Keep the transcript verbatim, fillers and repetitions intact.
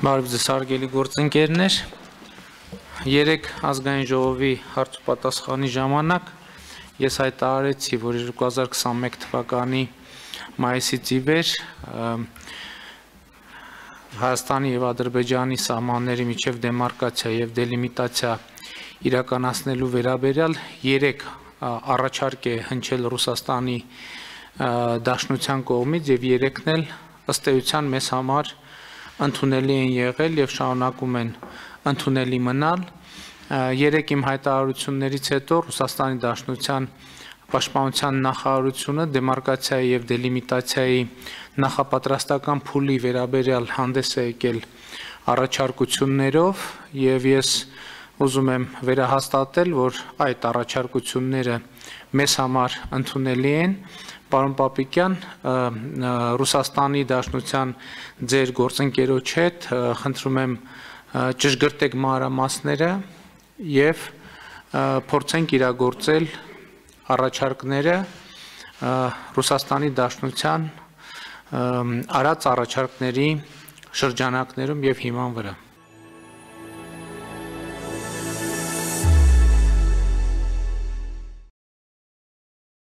Բարև ձեզ հարգելի գործընկերներ, երեք ազգային ժողովի հարց ու պատասխանի ժամանակ ես հայտարարեցի, որ երկու հազար քսանմեկ թվականի մայիսից ի վեր Հայաստանի և Ադրբեջանի սահմանների միջև դեմարկացիա և դելիմիտացիա իրականացնելու վերաբերյալ երեք առաջարկ է հնչել Ռուսաստանի Դաշնության կողմից և երեքն էլ ըստ էության մեզ համար ընդունելի են եղել և շարունակում են ընդունելի մնալ։ Երեք իմ հայտարարություններից հետո Ռուսաստանի Դաշնության Պաշտպանության նախարարությունը դեմարկացիայի և դելիմիտացիայի նախապատրաստական փուլի վերաբերյալ հանդես է եկել առաջարկություններով և ես ուզում եմ վերահաստատել, որ այդ առաջարկությունները մեզ համար ընդունելի են։ Պարոն Պապիկյան, Ռուսաստանի Դաշնության ձեր գործընկերոջ հետ խնդրում եմ ճշգրտեք մանրամասները և փորձենք իրագործել առաջարկները Ռուսաստանի Դաշնության արած առաջարկների շրջանակներում և հիման վրա։